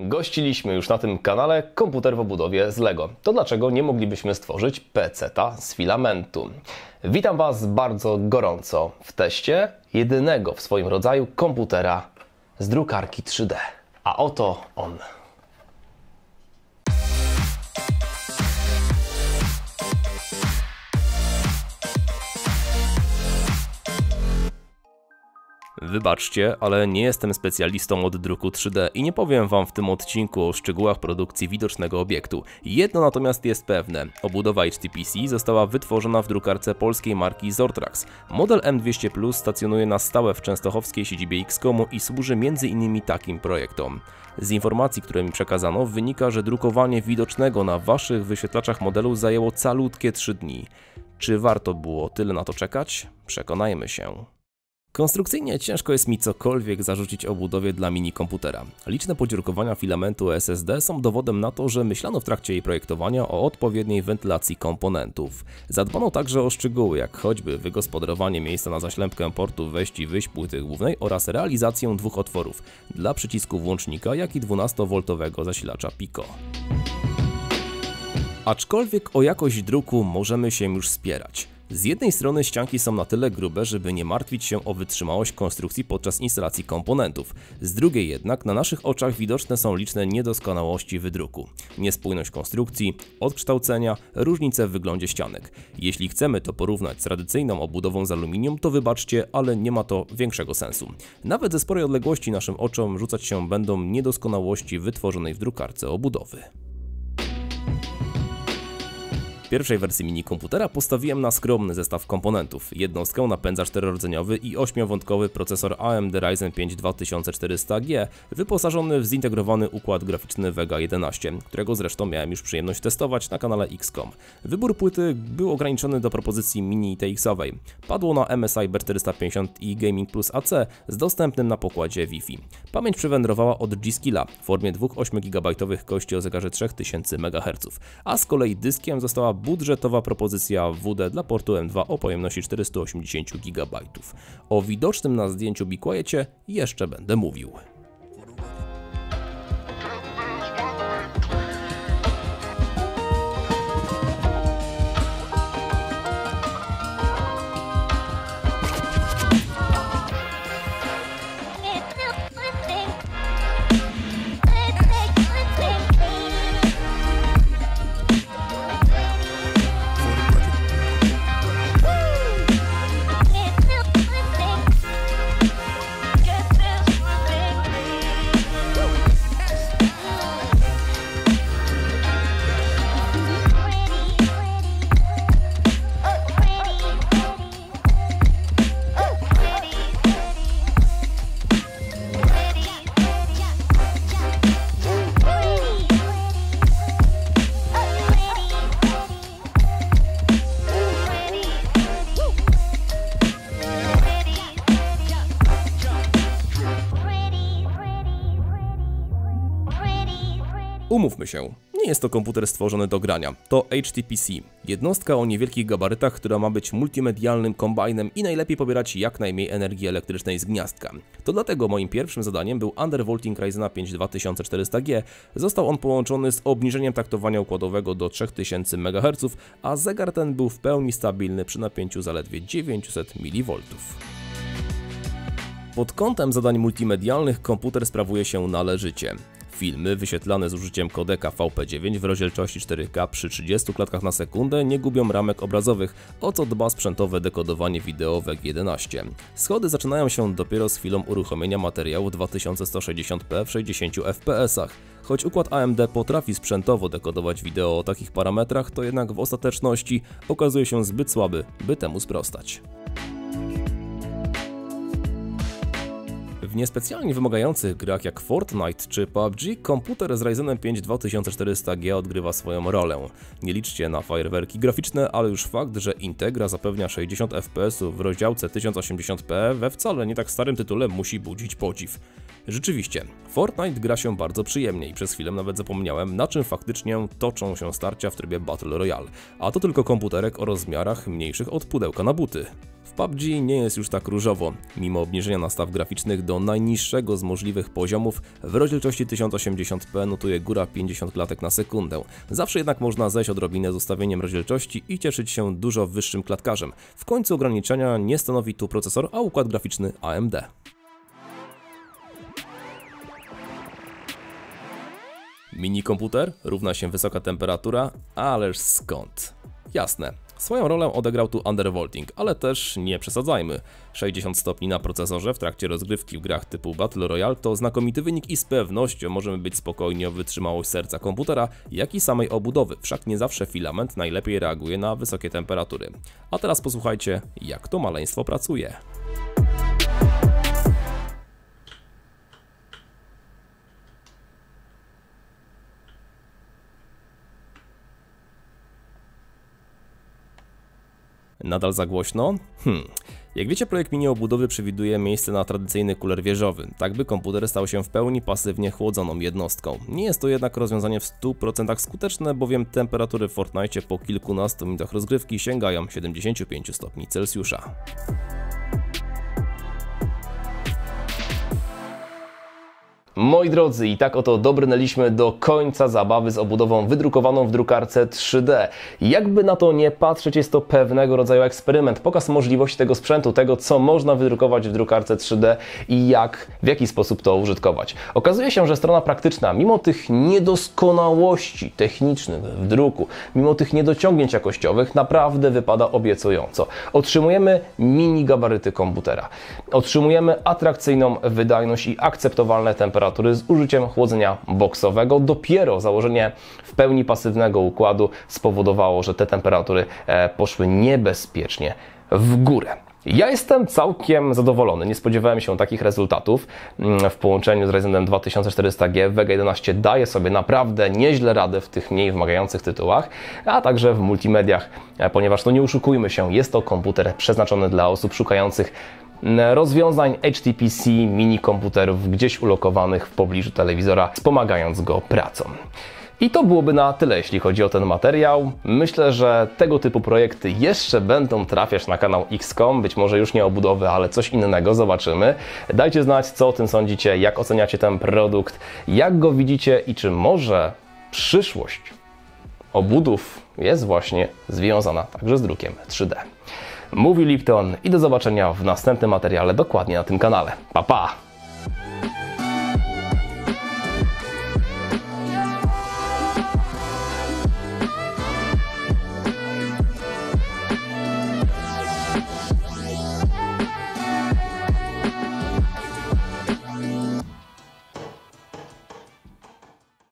Gościliśmy już na tym kanale komputer w obudowie z Lego. To dlaczego nie moglibyśmy stworzyć peceta z filamentu? Witam Was bardzo gorąco w teście jedynego w swoim rodzaju komputera z drukarki 3D. A oto on. Wybaczcie, ale nie jestem specjalistą od druku 3D i nie powiem Wam w tym odcinku o szczegółach produkcji widocznego obiektu. Jedno natomiast jest pewne. Obudowa HTPC została wytworzona w drukarce polskiej marki Zortrax. Model M200 Plus stacjonuje na stałe w częstochowskiej siedzibie XCOMu i służy m.in. takim projektom. Z informacji, które mi przekazano, wynika, że drukowanie widocznego na Waszych wyświetlaczach modelu zajęło calutkie 3 dni. Czy warto było tyle na to czekać? Przekonajmy się. Konstrukcyjnie ciężko jest mi cokolwiek zarzucić obudowie dla minikomputera. Liczne podziurkowania filamentu SSD są dowodem na to, że myślano w trakcie jej projektowania o odpowiedniej wentylacji komponentów. Zadbano także o szczegóły, jak choćby wygospodarowanie miejsca na zaślepkę portu wejść i wyjść płyty głównej oraz realizację 2 otworów dla przycisku włącznika, jak i 12V zasilacza Pico. Aczkolwiek o jakość druku możemy się już spierać. Z jednej strony ścianki są na tyle grube, żeby nie martwić się o wytrzymałość konstrukcji podczas instalacji komponentów. Z drugiej jednak na naszych oczach widoczne są liczne niedoskonałości wydruku. Niespójność konstrukcji, odkształcenia, różnice w wyglądzie ścianek. Jeśli chcemy to porównać z tradycyjną obudową z aluminium, to wybaczcie, ale nie ma to większego sensu. Nawet ze sporej odległości naszym oczom rzucać się będą niedoskonałości wytworzonej w drukarce obudowy. W pierwszej wersji minikomputera postawiłem na skromny zestaw komponentów. Jednostkę napędza 4-rdzeniowy i 8-wątkowy procesor AMD Ryzen 5 2400G, wyposażony w zintegrowany układ graficzny Vega 11, którego zresztą miałem już przyjemność testować na kanale XCOM. Wybór płyty był ograniczony do propozycji mini TX-owej. Padło na MSI B450 i Gaming Plus AC z dostępnym na pokładzie Wi-Fi. Pamięć przywędrowała od G-Skilla w formie 2 8-GB kości o zegarze 3000 MHz, a z kolei dyskiem została budżetowa propozycja WD dla portu M2 o pojemności 480 GB. O widocznym na zdjęciu Be Quiecie jeszcze będę mówił. Umówmy się, nie jest to komputer stworzony do grania, to HTPC, jednostka o niewielkich gabarytach, która ma być multimedialnym kombajnem i najlepiej pobierać jak najmniej energii elektrycznej z gniazdka. To dlatego moim pierwszym zadaniem był undervolting Ryzena 5 2400G, został on połączony z obniżeniem taktowania układowego do 3000 MHz, a zegar ten był w pełni stabilny przy napięciu zaledwie 900 mV. Pod kątem zadań multimedialnych komputer sprawuje się należycie. Filmy wyświetlane z użyciem kodeka VP9 w rozdzielczości 4K przy 30 klatkach na sekundę nie gubią ramek obrazowych, o co dba sprzętowe dekodowanie wideo VEG 11. Schody zaczynają się dopiero z chwilą uruchomienia materiału 2160p w 60 fps. Choć układ AMD potrafi sprzętowo dekodować wideo o takich parametrach, to jednak w ostateczności okazuje się zbyt słaby, by temu sprostać. W niespecjalnie wymagających grach jak Fortnite czy PUBG komputer z Ryzenem 5 2400G odgrywa swoją rolę. Nie liczcie na fajerwerki graficzne, ale już fakt, że Integra zapewnia 60 fps w rozdziałce 1080p we wcale nie tak starym tytule musi budzić podziw. Rzeczywiście, Fortnite gra się bardzo przyjemnie i przez chwilę nawet zapomniałem, na czym faktycznie toczą się starcia w trybie Battle Royale, a to tylko komputerek o rozmiarach mniejszych od pudełka na buty. W PUBG nie jest już tak różowo. Mimo obniżenia nastaw graficznych do najniższego z możliwych poziomów, w rozdzielczości 1080p notuje góra 50 klatek na sekundę. Zawsze jednak można zejść odrobinę z ustawieniem rozdzielczości i cieszyć się dużo wyższym klatkarzem. W końcu ograniczenia nie stanowi tu procesor, a układ graficzny AMD. Mini komputer równa się wysoka temperatura, ależ skąd? Jasne. Swoją rolę odegrał tu undervolting, ale też nie przesadzajmy. 60 stopni na procesorze w trakcie rozgrywki w grach typu Battle Royale to znakomity wynik i z pewnością możemy być spokojni o wytrzymałość serca komputera, jak i samej obudowy, wszak nie zawsze filament najlepiej reaguje na wysokie temperatury. A teraz posłuchajcie, jak to maleństwo pracuje. Nadal za głośno? Jak wiecie, projekt mini obudowy przewiduje miejsce na tradycyjny kuler wieżowy, tak by komputer stał się w pełni pasywnie chłodzoną jednostką. Nie jest to jednak rozwiązanie w 100% skuteczne, bowiem temperatury w Fortnite po kilkunastu minutach rozgrywki sięgają 75 stopni Celsjusza. Moi drodzy, i tak oto dobrnęliśmy do końca zabawy z obudową wydrukowaną w drukarce 3D. Jakby na to nie patrzeć, jest to pewnego rodzaju eksperyment, pokaz możliwości tego sprzętu, tego co można wydrukować w drukarce 3D i w jaki sposób to użytkować. Okazuje się, że strona praktyczna, mimo tych niedoskonałości technicznych w druku, mimo tych niedociągnięć jakościowych, naprawdę wypada obiecująco. Otrzymujemy mini gabaryty komputera, otrzymujemy atrakcyjną wydajność i akceptowalne temperatury z użyciem chłodzenia boksowego. Dopiero założenie w pełni pasywnego układu spowodowało, że te temperatury poszły niebezpiecznie w górę. Ja jestem całkiem zadowolony, nie spodziewałem się takich rezultatów. W połączeniu z Ryzenem 2400G Vega 11 daje sobie naprawdę nieźle radę w tych mniej wymagających tytułach, a także w multimediach, ponieważ to nie oszukujmy się, jest to komputer przeznaczony dla osób szukających rozwiązań HTPC, mini komputerów gdzieś ulokowanych w pobliżu telewizora, wspomagając go pracą. I to byłoby na tyle, jeśli chodzi o ten materiał. Myślę, że tego typu projekty jeszcze będą trafiać na kanał XCOM, być może już nie obudowy, ale coś innego, zobaczymy. Dajcie znać, co o tym sądzicie, jak oceniacie ten produkt, jak go widzicie i czy może przyszłość obudów jest właśnie związana także z drukiem 3D. Mówił Lipton i do zobaczenia w następnym materiale dokładnie na tym kanale. Pa, pa!